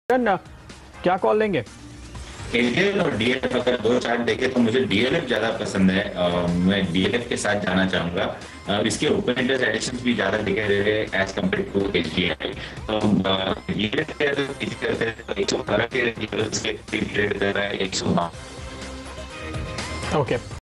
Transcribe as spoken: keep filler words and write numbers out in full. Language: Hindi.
क्या कॉल लेंगे? एचडीएल और डीएलएफ अगर दो चार्ट देखे तो मुझे डीएलएफ ज्यादा पसंद है। आ, मैं डीएलएफ के साथ जाना चाहूंगा। इसके ओपन इंटरेस्ट एडिशन भी ज्यादा दिखाई दे रहे हैं एज कम्पेयर टू एचडीएल। तो डीएलएफ के अगर किसी करते हैं तो एक सौ बारह के ट्रेड कर रहा है एक सौ ओके।